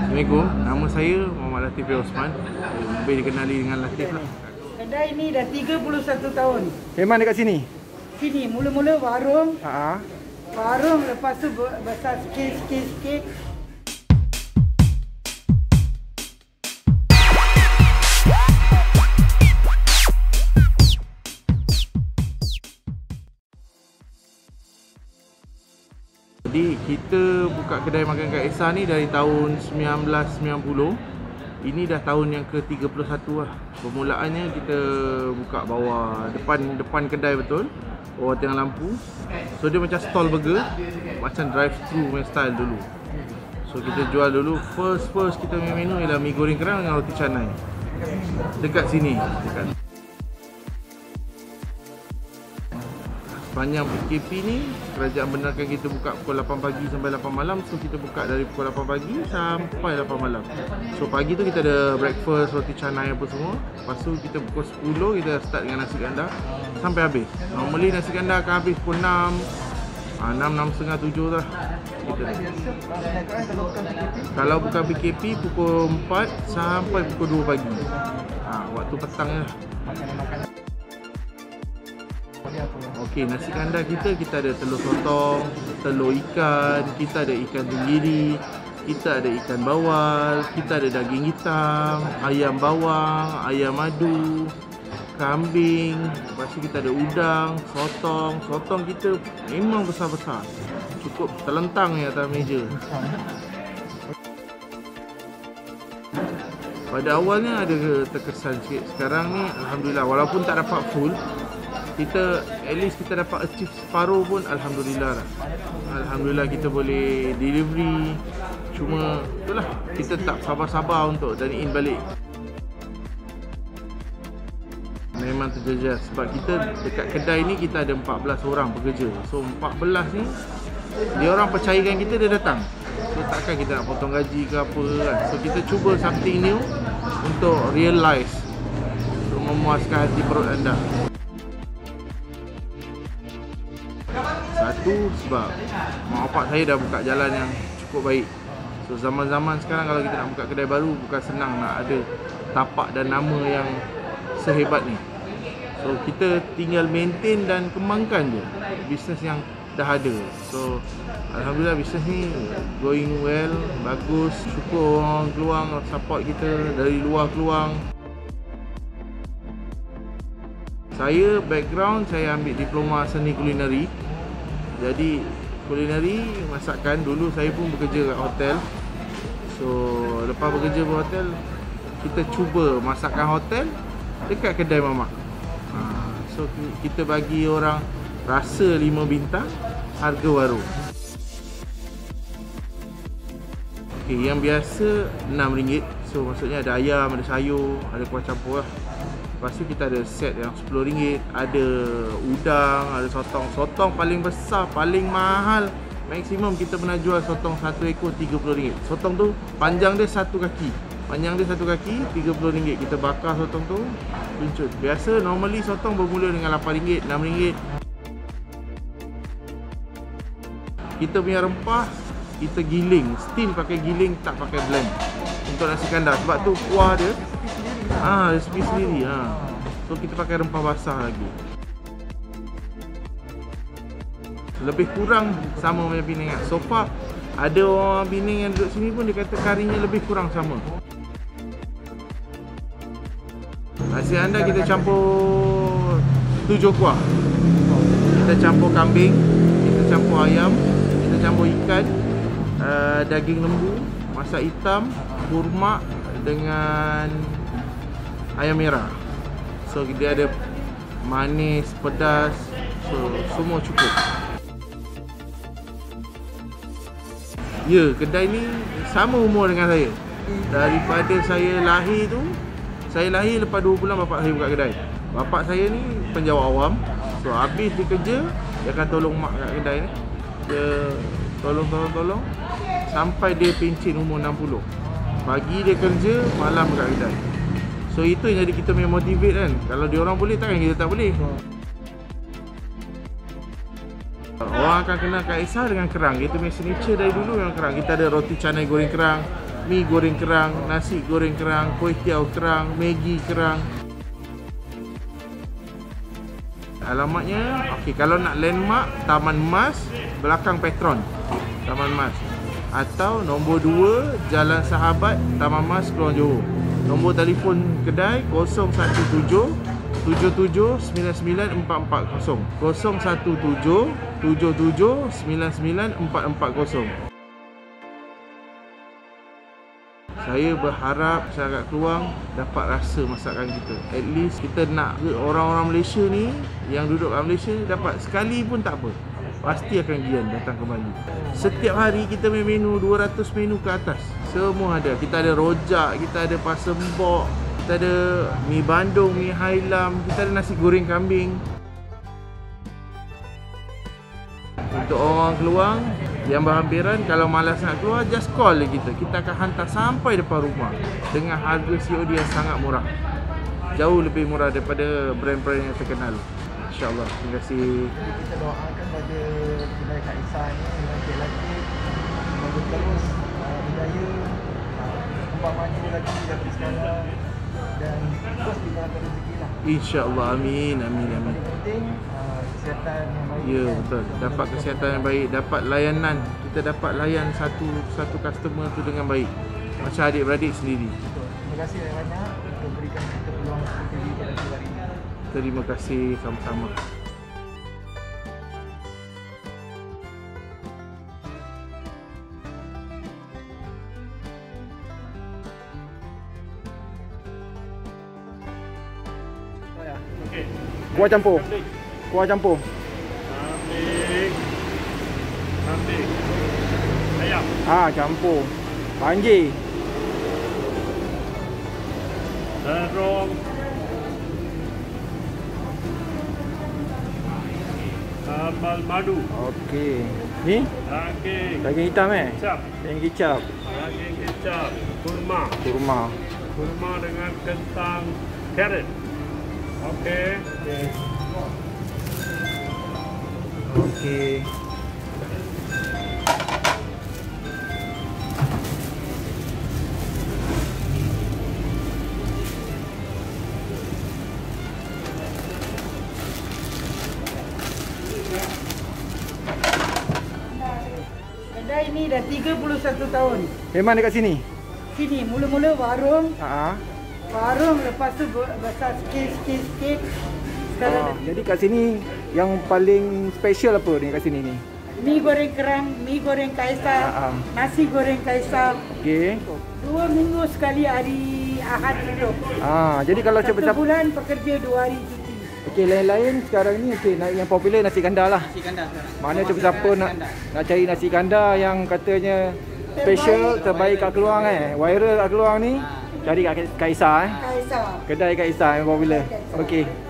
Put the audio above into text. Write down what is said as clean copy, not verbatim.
Assalamualaikum, nama saya Muhammad Latif bin Osman. Lebih dikenali dengan Latif lah. Kedai ni dah 31 tahun. Memang dekat sini? Sini mula-mula warung. Haa. Warung lepas tu besar sikit. Jadi kita buka kedai makan Kak Esa ni dari tahun 1990. Ini dah tahun yang ke-31 lah. Permulaannya kita buka bawah depan kedai betul, bawah tiang lampu. So dia macam stall burger, macam drive-thru punya style dulu. So kita jual dulu first kita punya menu ialah mi goreng kerang dengan roti canai. Dekat sini, dekat sepanjang PKP ni, kerajaan benarkan kita buka pukul 8 pagi sampai 8 malam. So kita buka dari pukul 8 pagi sampai 8 malam. So pagi tu kita ada breakfast, roti canai apa semua. Lepas tu kita pukul 10 kita start dengan nasi kandar sampai habis. Normally nasi kandar akan habis pukul 6, 6.30, 7 lah kita. Kalau bukan PKP pukul 4 sampai pukul 2 pagi. Waktu petang lah. Okey, nasi kandar kita ada telur sotong, telur ikan, kita ada ikan tenggiri, kita ada ikan bawal, kita ada daging hitam, ayam bawang, ayam madu, kambing, lepas tu kita ada udang, sotong. Sotong kita memang besar-besar, cukup terlentang ni atas meja. Pada awalnya ada terkesan sikit. Sekarang ni Alhamdulillah, walaupun tak dapat full, kita at least kita dapat achieve separuh pun Alhamdulillah lah. Alhamdulillah kita boleh delivery. Cuma itulah, kita tak sabar-sabar untuk dine-in balik. Memang terjejas sebab kita dekat kedai ni kita ada 14 orang bekerja. So 14 ni dia orang percayakan kita, dia datang. So takkan kita nak potong gaji ke apa kan. So kita cuba something new untuk realize, untuk memuaskan hati perut anda. Satu, sebab mak bapak saya dah buka jalan yang cukup baik. So zaman-zaman sekarang kalau kita nak buka kedai baru, bukan senang nak ada tapak dan nama yang sehebat ni. So kita tinggal maintain dan kembangkan je bisnes yang dah ada. So Alhamdulillah bisnes ni going well, bagus. Syukur orang keluar support kita dari luar keluar. Saya background, saya ambil diploma seni kulineri. Jadi kulineri, masakan, dulu saya pun bekerja kat hotel. So lepas bekerja di hotel, kita cuba masakan hotel dekat kedai mamak. So kita bagi orang rasa 5 bintang, harga warung. Okay, yang biasa RM6. So maksudnya ada ayam, ada sayur, ada kuah campur lah. Lepas tu kita ada set yang RM10, ada udang, ada sotong. Sotong paling besar, paling mahal, maksimum kita pernah jual sotong 1 ekor RM30. Sotong tu panjang dia 1 kaki. Panjang dia 1 kaki, RM30. Kita bakar sotong tu, tuncut. Biasa normally sotong bermula dengan RM8, RM6. Kita punya rempah, kita giling. Still pakai giling, tak pakai blend. Untuk nasi kandar, sebab tu kuah dia resipi sendiri. So kita pakai rempah basah lagi. Lebih kurang sama macam Penang. So far ada orang Penang yang duduk sini pun dia kata karinya lebih kurang sama. Nasi anda kita campur 7 kuah. Kita campur kambing, kita campur ayam, kita campur ikan, daging lembu, masak hitam, kurma dengan ayam merah. So dia ada manis, pedas, so semua cukup. Ya, kedai ni sama umur dengan saya. Daripada saya lahir tu, saya lahir lepas 2 bulan bapak saya buka kedai. Bapak saya ni penjawat awam. So habis dia kerja, dia akan tolong mak kat kedai ni. Dia tolong sampai dia pencen umur 60. Pagi dia kerja, malam kat kedai. So itu yang jadi kita punya motivate kan. Kalau diorang boleh, takkan kita tak boleh. Orang akan kenal Kak Esa dengan kerang. Kita punya signature dari dulu memang kerang. Kita ada roti canai goreng kerang, mi goreng kerang, nasi goreng kerang, kuih tiaw kerang, Maggi kerang. Alamatnya, okey, kalau nak landmark, Taman Mas, belakang Petron, Taman Mas. Atau nombor 2, Jalan Sahabat, Taman Mas, Keluang Johor. Nombor telefon kedai 017 77 99 440. 017 77 99 440. Saya berharap masyarakat Keluang dapat rasa masakan kita. At least kita nak orang-orang Malaysia ni yang duduk kat Malaysia dapat sekali pun tak apa. Pasti akan gian datang kembali. Setiap hari kita punya menu 200 menu ke atas. Semua ada. Kita ada rojak, kita ada pasembok, kita ada mi bandung, mi hailam, kita ada nasi goreng kambing. Untuk orang Keluang yang berhampiran, kalau malas nak keluar, just call je kita. Kita akan hantar sampai depan rumah dengan harga COD yang sangat murah. Jauh lebih murah daripada brand-brand yang terkenal. InsyaAllah. Terima kasih. Kita doakan pada kedai Kak Isa ni lagi semoga terus berjaya, tempat maju lagi dari sekarang dan terus diberikan rezeki lah. InsyaAllah. Amin. Amin. Amin. Yang penting kesihatan yang baik. Ya, betul. Dapat kesihatan yang baik, dapat layanan. Kita dapat layan satu customer tu dengan baik. Macam adik-beradik sendiri. Betul. Terima kasih banyak untuk berikan kita peluang seperti ini pada hari ini. Terima kasih sama-sama. Kuah campur. Kuah campur. Kambing. Ayam. Campur. Panji. Terong. Sambal madu. Okey. Ni Daging daging hitam kicap. Daging kicap. Daging kicap. Kurma. Kurma. Kurma dengan kentang carrot. Okey. Okey. Kedai ni dah 31 tahun. Memang dekat sini. Sini mula-mula warung, Ha. warung lepas tu besar sikit. Sekarang Jadi kat sini yang paling special apa ni kat sini ni? mi goreng kerang, mi goreng kaisar, nasi goreng kaisar. Okey. 2 minggu sekali hari Ahad tutup. Jadi kalau Satu siapa-siapa bulan pekerja 2 hari cuti. okey, lain-lain sekarang ni okey, yang popular nasi kandar lah. Nasi kandar sekarang. Mana siapa-siapa nak cari nasi kandar yang katanya special terbaik kat Keluang viral kat Keluang ni, cari kat Kak Isa Kaisar. Kedai Kak Isa yang popular. Okey.